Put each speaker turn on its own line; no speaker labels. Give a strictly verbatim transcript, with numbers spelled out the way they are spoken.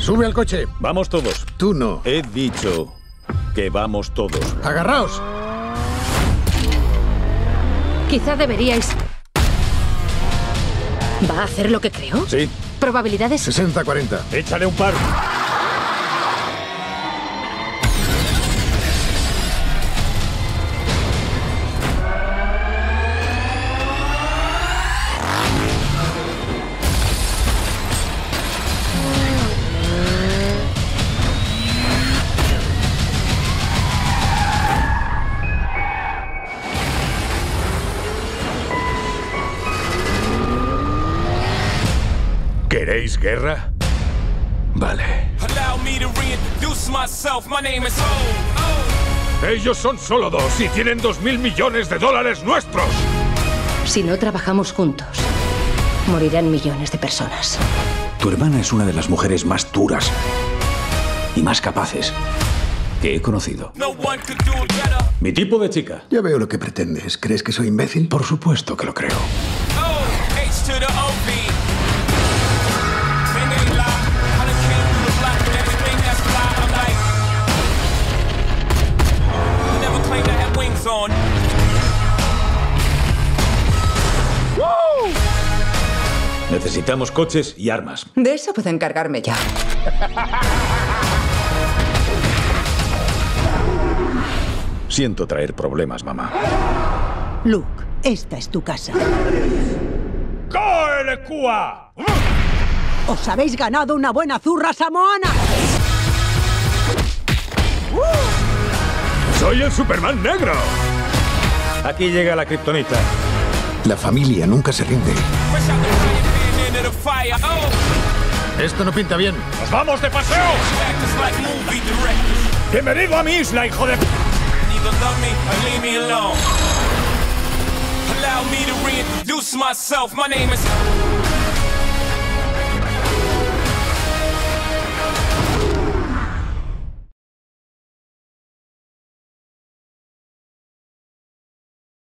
Sube al coche.
Vamos todos.
Tú no.
He dicho que vamos todos.
Agarraos.
Quizá deberíais... ¿Va a hacer lo que creo?
Sí.
¿Probabilidades?
sesenta cuarenta.
Échale un par.
¿Queréis guerra? Vale. Ellos son solo dos y tienen dos mil millones de dólares nuestros.
Si no trabajamos juntos, morirán millones de personas.
Tu hermana es una de las mujeres más duras y más capaces que he conocido. Mi tipo de chica.
Ya veo lo que pretendes. ¿Crees que soy imbécil?
Por supuesto que lo creo.
Necesitamos coches y armas.
De eso puedo encargarme yo.
Siento traer problemas, mamá.
Luke, esta es tu casa.
¡Coele, Cua!
Os habéis ganado una buena zurra samoana.
¡Soy el Superman negro!
Aquí llega la kriptonita.
La familia nunca se rinde. Esto no pinta bien.
¡Nos vamos de paseo! ¡Bienvenido a mi isla, hijo de...
Allow me to reintroduce myself. My name is...